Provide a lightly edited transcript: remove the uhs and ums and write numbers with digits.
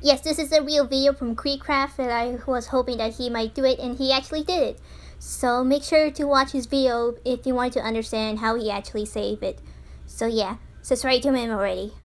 Yes, this is a real video from KreekCraft that I was hoping that he might do it, and he actually did it. So make sure to watch his video if you want to understand how he actually saved it. So yeah, subscribe to him already.